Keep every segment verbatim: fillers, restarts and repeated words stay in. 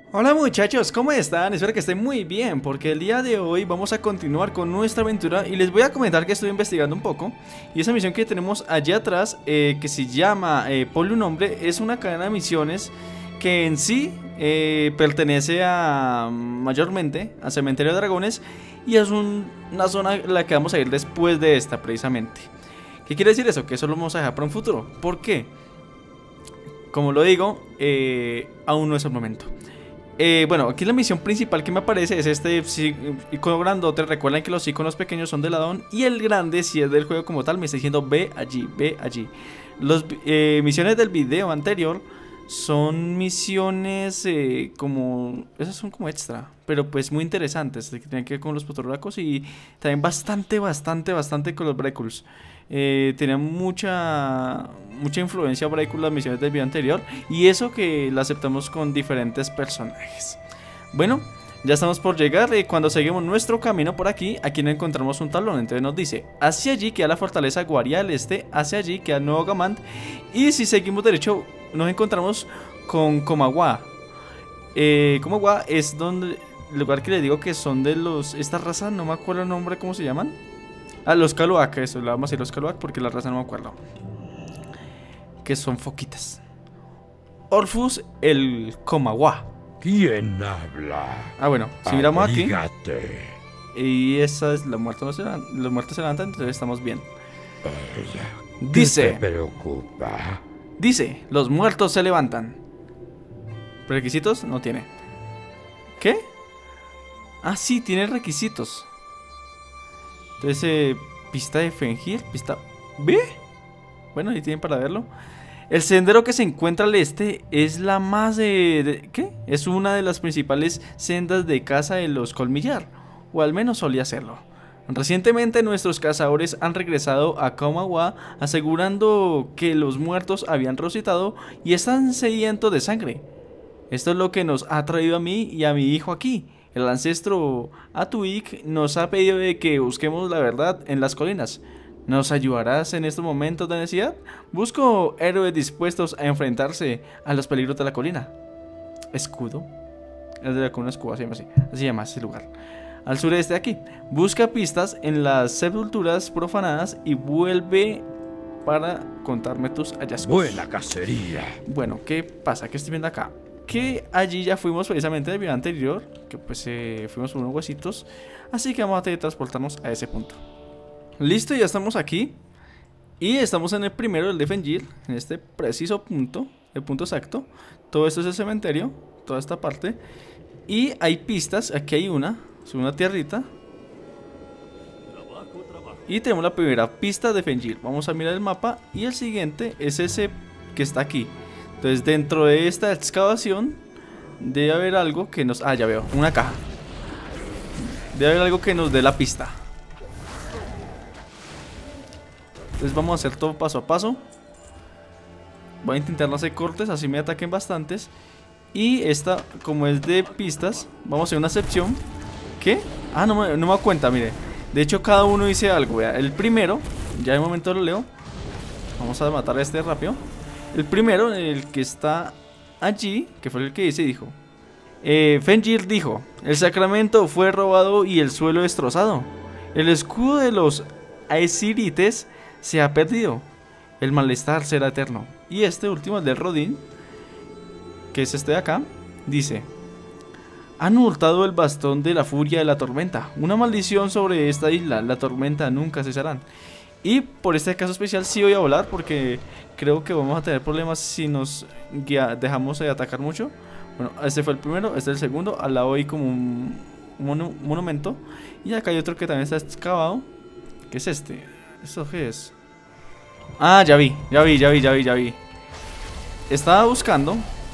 Hola muchachos, ¿cómo están? Espero que estén muy bien, porque el día de hoy vamos a continuar con nuestra aventura y les voy a comentar que estoy investigando un poco. Y esa misión que tenemos allá atrás, eh, que se llama eh, Ponle un nombre, es una cadena de misiones que en sí eh, pertenece a mayormente a Cementerio de Dragones. Y es un, una zona en la que vamos a ir después de esta precisamente. ¿Qué quiere decir eso? Que eso lo vamos a dejar para un futuro. ¿Por qué? Como lo digo, eh, aún no es el momento. Eh, bueno, aquí la misión principal que me aparece es este icono grandote. Recuerden que los iconos pequeños son del addon y el grande, si es del juego como tal, me está diciendo ve allí, ve allí. Las eh, misiones del video anterior son misiones eh, como... esas son como extra, pero pues muy interesantes, que tienen que ver con los potorracos y también bastante, bastante, bastante con los Breckuls. Eh, tenían mucha mucha influencia Breckuls las misiones del video anterior, y eso que la aceptamos con diferentes personajes. Bueno, ya estamos por llegar. eh, Cuando seguimos nuestro camino por aquí, aquí no encontramos un tablón. Entonces nos dice, hacia allí queda la fortaleza Guaria al este, hacia allí queda el nuevo Gamant. Y si seguimos derecho nos encontramos con Komagua. eh, Komagua es donde el lugar que les digo que son de los... esta raza, no me acuerdo el nombre, ¿cómo se llaman? Ah, los Kaluak, eso, le vamos a decir los Kaluak porque la raza no me acuerdo. Que son foquitas. Orphus el Komagua. ¿Quién habla? Ah, bueno, si miramos aquí Abrígate. y esa es la muerte, no se levantan, los muertos se levantan, entonces estamos bien. Ella. Dice, ¿Qué te preocupa? dice, los muertos se levantan. ¿Requisitos? No tiene. ¿Qué? Ah, sí, tiene requisitos. Entonces, eh, pista de Fengir, pista B. Bueno, ahí tienen para verlo. El sendero que se encuentra al este es la más de, de... ¿qué? Es una de las principales sendas de caza de los Colmillar, o al menos solía serlo. Recientemente nuestros cazadores han regresado a Komagua asegurando que los muertos habían resucitado y están sedientos de sangre. Esto es lo que nos ha traído a mí y a mi hijo aquí. El ancestro Atuik nos ha pedido de que busquemos la verdad en las colinas. ¿Nos ayudarás en estos momentos de necesidad? Busco héroes dispuestos a enfrentarse a los peligros de la colina. Escudo. Es de la colina escudo, así se llama así. Así se llama ese lugar. Al sureste de aquí. Busca pistas en las sepulturas profanadas y vuelve para contarme tus hallazgos. Buena cacería. Bueno, ¿qué pasa? ¿Qué estoy viendo acá? Que allí ya fuimos precisamente del video anterior, que pues eh, fuimos por unos huesitos, así que vamos a teletransportarnos a ese punto. Listo, ya estamos aquí y estamos en el primero del de Fengir, en este preciso punto, el punto exacto. Todo esto es el cementerio, toda esta parte, y hay pistas. Aquí hay una, es una tierrita, y tenemos la primera pista de Fengir. Vamos a mirar el mapa y el siguiente es ese que está aquí. Entonces dentro de esta excavación debe haber algo que nos... ah, ya veo, una caja. Debe haber algo que nos dé la pista. Entonces vamos a hacer todo paso a paso. Voy a intentar no hacer cortes, así me ataquen bastantes. Y esta, como es de pistas, vamos a hacer una excepción. ¿Qué? Ah, no me, no me da cuenta, mire. De hecho cada uno dice algo, vea. El primero, ya de momento lo leo. Vamos a matar a este rápido. El primero, el que está allí, que fue el que dice, dijo eh, Fengir dijo: el sacramento fue robado y el suelo destrozado. El escudo de los Aesirites se ha perdido. El malestar será eterno. Y este último, el de Rodin, que es este de acá, dice: han hurtado el bastón de la furia de la tormenta. Una maldición sobre esta isla. La tormenta nunca cesará. Y por este caso especial sí voy a volar, porque creo que vamos a tener problemas si nos guía, dejamos de atacar mucho. Bueno, este fue el primero, este es el segundo. Al lado hay como un, un, monu un monumento. Y acá hay otro que también está excavado. ¿Qué es este? ¿Esto qué es? Ah, ya vi, ya vi, ya vi, ya vi, ya vi. Estaba buscando.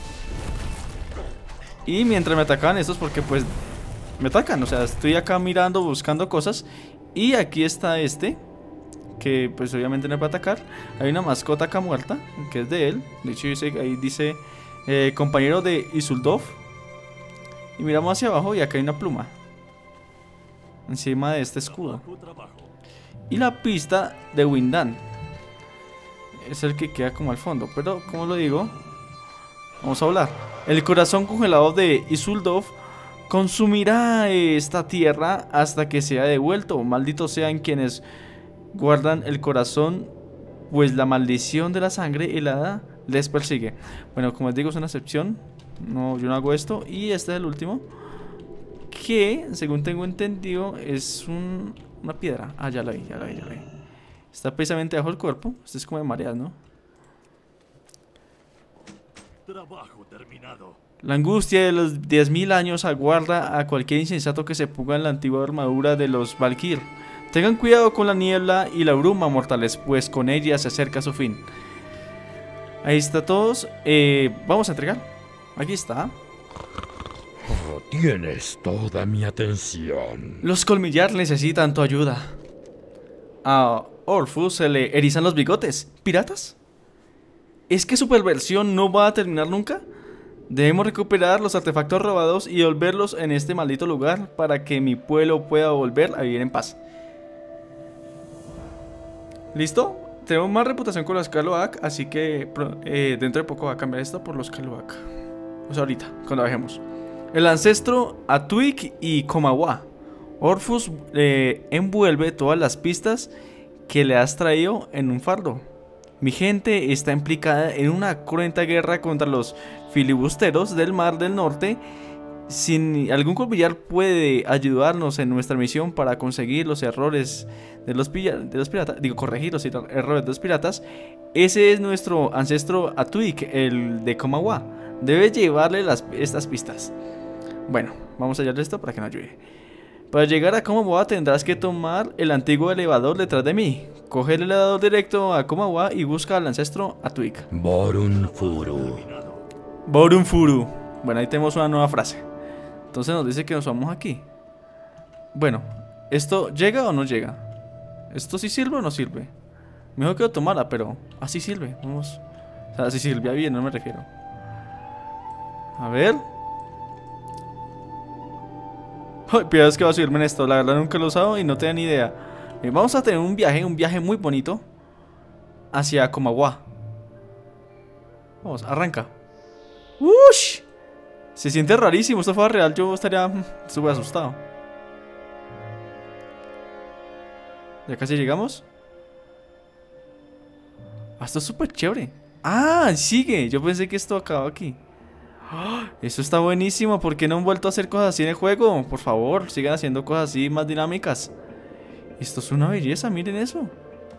Y mientras me atacaban estos, porque pues me atacan, o sea, estoy acá mirando, buscando cosas. Y aquí está este, que pues obviamente no puede atacar. Hay una mascota acá muerta, que es de él. De hecho dice, ahí dice eh, compañero de Isildur. Y miramos hacia abajo y acá hay una pluma encima de este escudo. Y la pista de Windan es el que queda como al fondo. Pero como lo digo, Vamos a volar. El corazón congelado de Isildur consumirá esta tierra hasta que sea devuelto. Malditos sean quienes guardan el corazón, pues la maldición de la sangre helada les persigue. Bueno, como les digo, es una excepción. No, yo no hago esto. Y este es el último, que según tengo entendido es un, una piedra. Ah, ya la vi, ya la vi, ya la vi. Está precisamente bajo el cuerpo. Este es como de mareas, ¿no? Trabajo terminado. La angustia de los diez mil años aguarda a cualquier insensato que se ponga en la antigua armadura de los Valkyr. Tengan cuidado con la niebla y la bruma, mortales, pues con ella se acerca su fin. Ahí está todos. Eh, vamos a entregar. Aquí está. Oh, tienes toda mi atención. Los colmillar necesitan tu ayuda. A Orfus se le erizan los bigotes. ¿Piratas? ¿Es que su perversión no va a terminar nunca? Debemos recuperar los artefactos robados y devolverlos en este maldito lugar para que mi pueblo pueda volver a vivir en paz. ¿Listo? Tenemos más reputación con los Kaluak, así que eh, dentro de poco va a cambiar esto por los Kaluak. O sea, ahorita, cuando bajemos. El ancestro Atuik y Komawa. Orfus eh, envuelve todas las pistas que le has traído en un fardo. Mi gente está implicada en una cruenta guerra contra los filibusteros del Mar del Norte. Si algún colmillar puede ayudarnos en nuestra misión para conseguir los errores de los, de los piratas, digo, corregir los errores de los piratas, ese es nuestro ancestro Atuik, el de Komawa. Debe llevarle las, estas pistas. Bueno, vamos a hallarle esto para que nos ayude. Para llegar a Komawa tendrás que tomar el antiguo elevador detrás de mí. Coge el elevador directo a Komawa y busca al ancestro Atuik. Borun Furu. Borun Furu. Bueno, ahí tenemos una nueva frase. Entonces nos dice que nos vamos aquí. Bueno, ¿esto llega o no llega? ¿Esto sí sirve o no sirve? Mejor que lo tomara, pero así sirve. Vamos. O sea, si sirve bien, no me refiero. A ver. Ay, piensas que va a subirme en esto. La verdad nunca lo he usado y no tengo ni idea. Bien, vamos a tener un viaje, un viaje muy bonito hacia Komawa. Vamos, arranca. ¡Ush! Se siente rarísimo, esto fue real, yo estaría súper asustado. Ya casi llegamos. Ah, esto es súper chévere. Ah, sigue, yo pensé que esto acababa aquí. ¡Oh! Eso está buenísimo, ¿por qué no han vuelto a hacer cosas así en el juego? Por favor, sigan haciendo cosas así más dinámicas. Esto es una belleza, miren eso.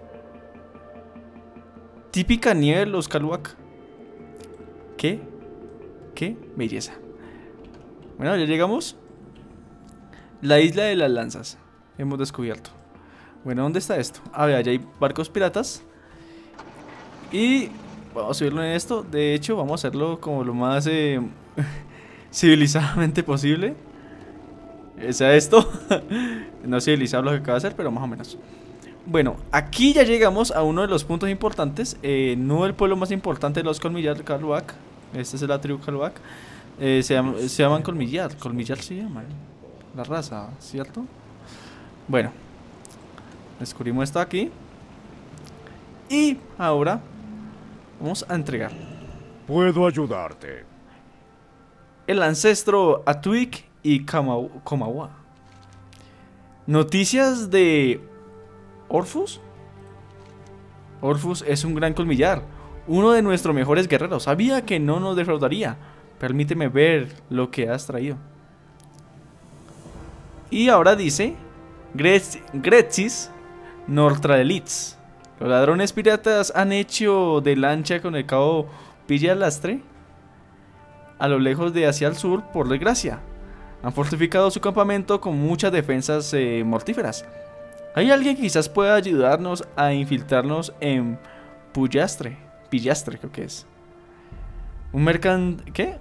Típica nieve de los Kaluak. ¿Qué? ¿Qué? Belleza. Bueno, ya llegamos. La isla de las lanzas. Hemos descubierto. Bueno, ¿dónde está esto? A ver, allá hay barcos piratas. Y vamos a subirlo en esto. De hecho, vamos a hacerlo como lo más eh, civilizadamente posible. O sea, esto no civilizado lo que acaba de hacer, pero más o menos. Bueno, aquí ya llegamos a uno de los puntos importantes. eh, No el pueblo más importante de los colmillar Kaluak. Este es la tribu Kaluak. eh, se, llama, se llaman colmillar. Colmillar se llama la raza, ¿cierto? Bueno, descubrimos esto aquí. Y ahora vamos a entregar. Puedo ayudarte. El ancestro Atuik y Komawa. Noticias de Orfus. Orfus es un gran colmillar, uno de nuestros mejores guerreros. Sabía que no nos defraudaría. Permíteme ver lo que has traído. Y ahora dice Gretzis Nortradelitz. Los ladrones piratas han hecho de lancha con el cabo Pillalastre a lo lejos de hacia el sur, por desgracia. Han fortificado su campamento con muchas defensas eh, mortíferas. ¿Hay alguien que quizás pueda ayudarnos a infiltrarnos en Pillastre? Pillastre creo que es. Un mercant... ¿Qué?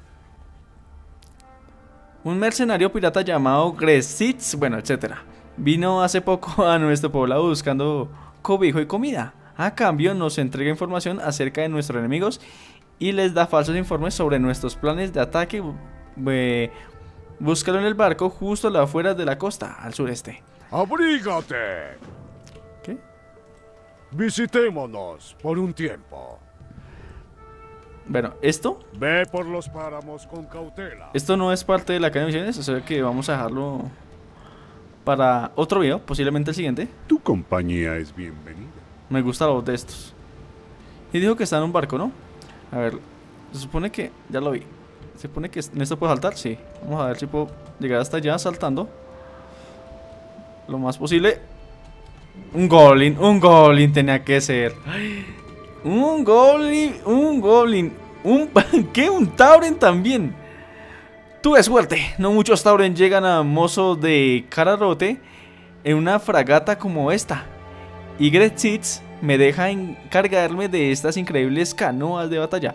Un mercenario pirata llamado Gretzis, bueno, etcétera. Vino hace poco a nuestro poblado buscando cobijo y comida. A cambio nos entrega información acerca de nuestros enemigos y les da falsos informes sobre nuestros planes de ataque. Eh, búscalo en el barco justo a las afueras de la costa, al sureste. ¡Abrígate! ¿Qué? Visitémonos por un tiempo. Bueno, esto Ve por los páramos con cautela. Esto no es parte de la cadena de misiones, o sea que vamos a dejarlo para otro video, posiblemente el siguiente. Tu compañía es bienvenida. Me gusta la voz de estos. Y dijo que está en un barco, ¿no? A ver, se supone que... Ya lo vi. Se supone que en esto puedo saltar, sí. Vamos a ver si puedo llegar hasta allá saltando lo más posible. Un goblin, un goblin tenía que ser. Un goblin, un goblin. Un... ¿Qué? Un tauren también. Tuve suerte. No muchos tauren llegan a mozo de Cararote en una fragata como esta. Y Gretzitz me deja encargarme de estas increíbles canoas de batalla.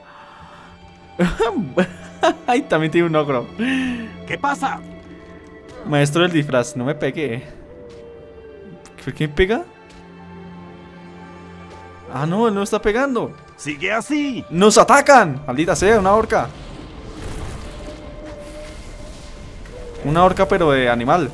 Ay, también tiene un ogro. ¿Qué pasa? Maestro del disfraz, no me pegue. ¿Por qué me pega? Ah, no, él no está pegando. Sigue así. ¡Nos atacan! Maldita sea, una orca. Una orca pero de animal.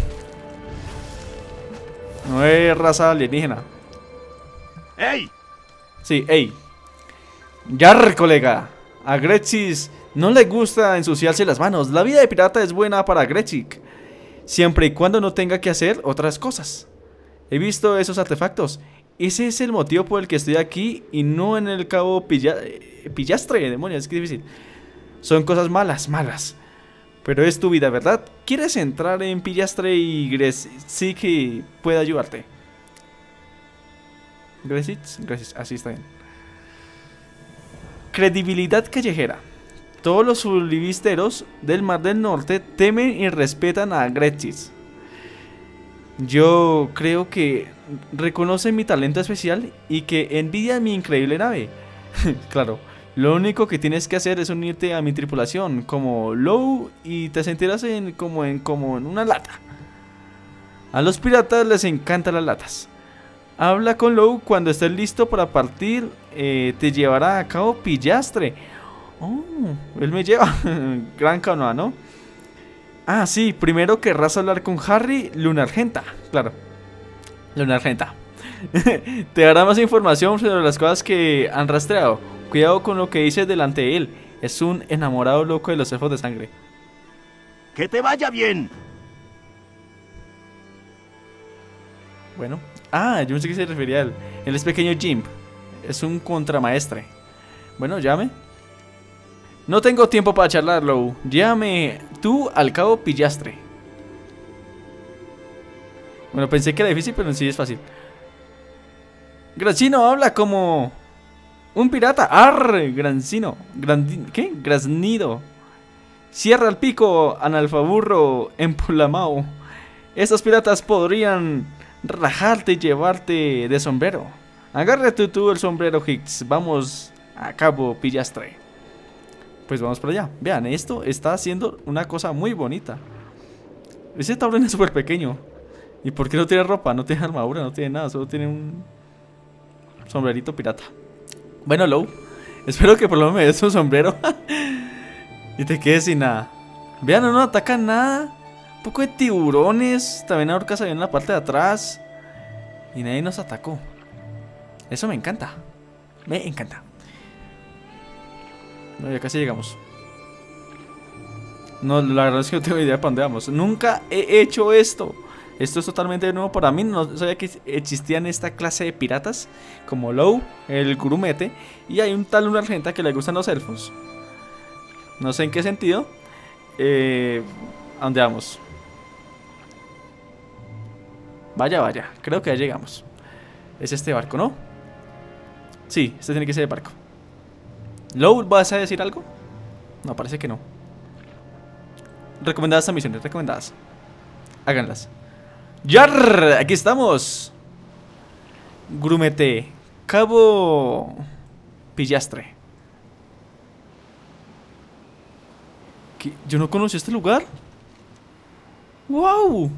No es raza alienígena. ¡Ey! Sí, ey. Yar, colega. A Gretzis no le gusta ensuciarse las manos. La vida de pirata es buena para Gretzig, siempre y cuando no tenga que hacer otras cosas. He visto esos artefactos. Ese es el motivo por el que estoy aquí y no en el cabo Pilla... Pillastre, demonios, es que difícil. Son cosas malas, malas. Pero es tu vida, ¿verdad? ¿Quieres entrar en Pillastre y Gretzig puede ayudarte? Gretzig, gracias, así está bien. Credibilidad callejera. Todos los sublivisteros del Mar del Norte temen y respetan a Gretzig. Yo creo que reconocen mi talento especial y que envidian mi increíble nave. Claro, lo único que tienes que hacer es unirte a mi tripulación como Low y te sentirás en, como, en, como en una lata. A los piratas les encantan las latas. Habla con Low cuando estés listo para partir. Eh, te llevará a cabo Pillastre. Oh, él me lleva. Gran canoa, ¿no? Ah, sí, primero querrás hablar con Harry Lunargenta. Claro, Lunargenta. Te dará más información sobre las cosas que han rastreado. Cuidado con lo que dices delante de él. Es un enamorado loco de los elfos de sangre. ¡Que te vaya bien! Bueno. Ah, yo no sé qué se refería a él. Él es pequeño Jim. Es un contramaestre. Bueno, llame. No tengo tiempo para charlarlo. Llévame tú al cabo Pillastre. Bueno, pensé que era difícil, pero en sí es fácil. Grancino habla como un pirata. ¡Arr! Grancino. Grandi... ¿Qué? Graznido. Cierra el pico, analfaburro empulamao. Estos piratas podrían rajarte y llevarte de sombrero. Agárrate tú el sombrero, Hicks. Vamos a cabo Pillastre. Pues vamos por allá. Vean, esto está haciendo una cosa muy bonita. Ese tablón es súper pequeño. ¿Y por qué no tiene ropa? No tiene armadura, no tiene nada. Solo tiene un sombrerito pirata. Bueno, Low, espero que por lo menos me des un sombrero y te quedes sin nada. Vean, no nos atacan nada. Un poco de tiburones. También ahorcas ahí en la parte de atrás. Y nadie nos atacó. Eso me encanta. Me encanta. No, ya casi llegamos. No, la verdad es que no tengo idea para dónde vamos. Nunca he hecho esto. Esto es totalmente nuevo para mí. No sabía que existían esta clase de piratas como Low, el grumete. Y hay un tal una argenta que le gustan los elfos. No sé en qué sentido. Eh, ¿A dónde vamos? Vaya, vaya. Creo que ya llegamos. Es este barco, ¿no? Sí, este tiene que ser el barco. Low, ¿vas a decir algo? No, parece que no. Recomendadas estas misiones, recomendadas. Háganlas. ¡Yar! Aquí estamos. Grumete. Cabo Pillastre. ¿Qué? ¿Yo no conocí este lugar? ¡Wow!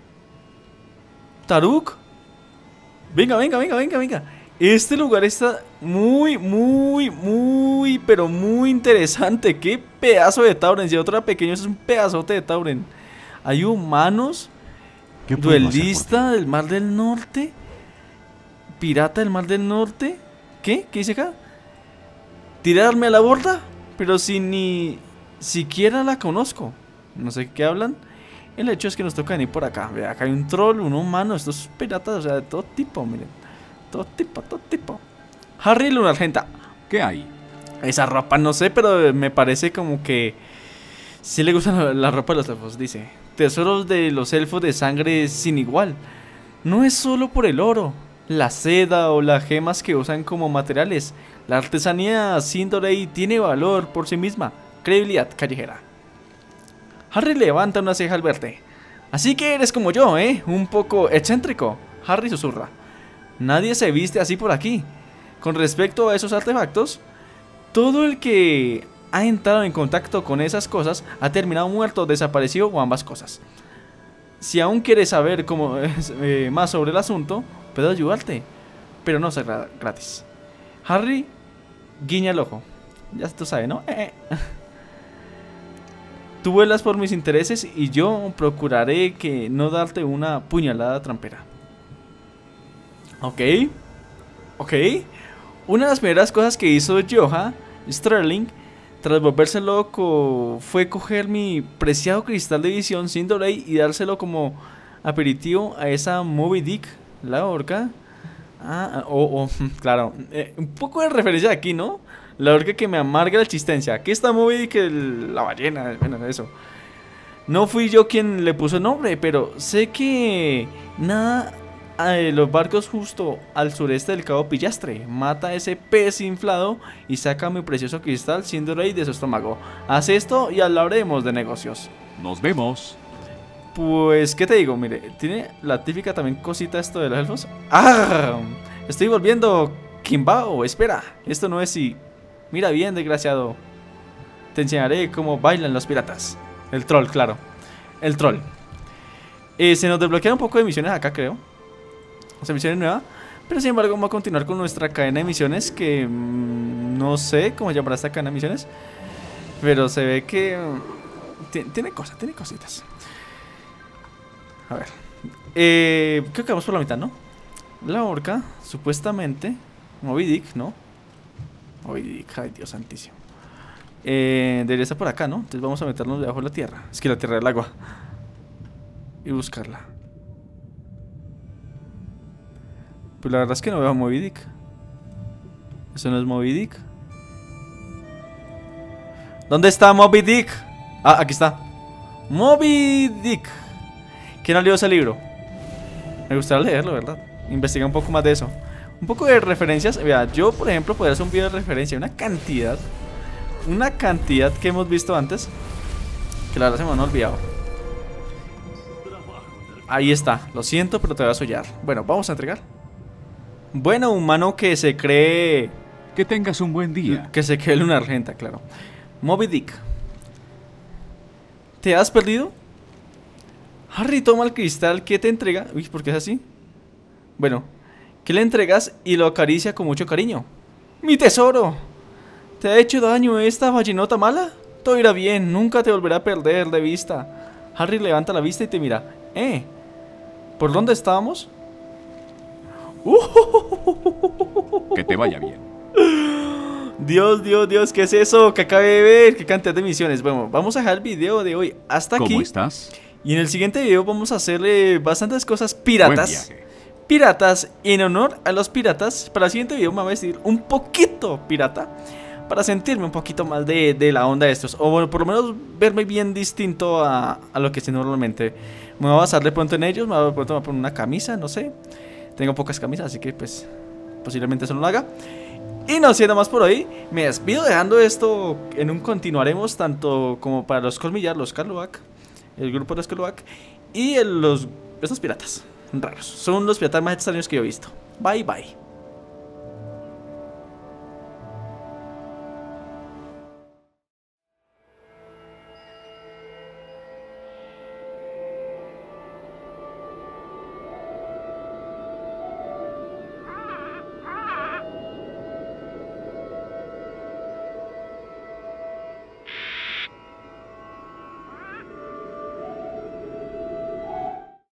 Taruk. Venga, venga, venga, venga, venga. Este lugar está muy, muy, muy, pero muy interesante. Qué pedazo de Tauren. Si otro era pequeño, es un pedazote de Tauren. Hay humanos. Duelista del Mar del Norte. Pirata del Mar del Norte. ¿Qué? ¿Qué dice acá? ¿Tirarme a la borda? Pero si ni siquiera la conozco. No sé qué hablan. El hecho es que nos toca venir por acá. Ve, acá hay un troll, un humano, estos piratas, o sea, de todo tipo, miren. Todo tipo, todo tipo. Harry Lunargenta. ¿Qué hay? Esa ropa, no sé, pero me parece como que sí le gusta la, la ropa de los elfos, dice. Tesoros de los elfos de sangre sin igual. No es solo por el oro, la seda o las gemas que usan como materiales. La artesanía Sindorei tiene valor por sí misma. Credibilidad callejera. Harry levanta una ceja al verte. Así que eres como yo, ¿eh? Un poco excéntrico. Harry susurra. Nadie se viste así por aquí. Con respecto a esos artefactos, todo el que ha entrado en contacto con esas cosas ha terminado muerto, desaparecido o ambas cosas. Si aún quieres saber cómo, eh, más sobre el asunto, puedo ayudarte, pero no será gratis. Harry guiña el ojo. Ya tú sabes, ¿no? Eh. Tú vuelas por mis intereses y yo procuraré que no darte una puñalada trampera. Ok. Ok. Una de las primeras cosas que hizo Joha Sterling tras volverse loco fue coger mi preciado cristal de visión Sindorei y dárselo como aperitivo a esa Moby Dick, la orca. Ah, oh, oh, claro, eh, un poco de referencia aquí, ¿no? La orca que me amarga la existencia. Aquí está Moby Dick, el, la ballena, bueno, eso. No fui yo quien le puso el nombre, pero sé que nada, eh, los barcos justo al sureste del Cabo Pillastre. Mata a ese pez inflado y saca mi precioso cristal Sindorei de su estómago. Haz esto y hablaremos de negocios. Nos vemos. Pues, ¿qué te digo? Mire, tiene la típica también cosita esto de los elfos. ¡Ah! Estoy volviendo, Kimbao, espera. Esto no es si... Mira bien, desgraciado. Te enseñaré cómo bailan los piratas. El troll, claro. El troll. Eh, se nos desbloquean un poco de misiones acá, creo. O sea, misiones nuevas. Pero sin embargo, vamos a continuar con nuestra cadena de misiones. Que mmm, no sé cómo llamará esta cadena de misiones. Pero se ve que... Mmm, tiene cosas, tiene cositas. A ver. Eh, creo que vamos por la mitad, ¿no? La orca, supuestamente. Moby Dick, ¿no? Moby Dick, ay Dios santísimo. Eh, debería estar por acá, ¿no? Entonces vamos a meternos debajo de la tierra. Es que la tierra es el agua. Y buscarla. Pues la verdad es que no veo a Moby Dick. Eso no es Moby Dick. ¿Dónde está Moby Dick? Ah, aquí está. Moby Dick. ¿Quién ha leído ese libro? Me gustaría leerlo, ¿verdad? Investiga un poco más de eso. Un poco de referencias. Vea, yo por ejemplo podría hacer un video de referencia. Una cantidad. Una cantidad que hemos visto antes. Que la verdad se me han olvidado. Ahí está. Lo siento, pero te voy a sollar. Bueno, vamos a entregar. Bueno, humano que se cree... Que tengas un buen día. Que se cree Luna Argenta, claro. Moby Dick. ¿Te has perdido? Harry toma el cristal que te entrega. Uy, ¿por qué es así? Bueno, que le entregas y lo acaricia con mucho cariño. ¡Mi tesoro! ¿Te ha hecho daño esta ballenota mala? Todo irá bien, nunca te volverá a perder de vista. Harry levanta la vista y te mira. ¿Eh? ¿Por dónde estábamos? Uh, que te vaya bien. Dios, Dios, Dios, ¿qué es eso que acabé de ver? ¿Qué cantidad de misiones? Bueno, vamos a dejar el video de hoy hasta aquí. ¿Cómo estás? Y en el siguiente video vamos a hacerle bastantes cosas piratas. Buen viaje. Piratas, en honor a los piratas. Para el siguiente video me voy a vestir un poquito pirata, para sentirme un poquito más de, de la onda de estos. O bueno, por lo menos verme bien distinto a, a lo que sé normalmente. Me voy a basar de pronto en ellos. Me voy a, de pronto me voy a poner una camisa, no sé. Tengo pocas camisas, así que pues posiblemente eso no lo haga. Y no siendo más por hoy, me despido dejando esto en un continuaremos, tanto como para los colmillar, los Carlovac, el grupo de los Carlovac, y el, los, estos piratas raros. Son los piratas más extraños que yo he visto. Bye bye.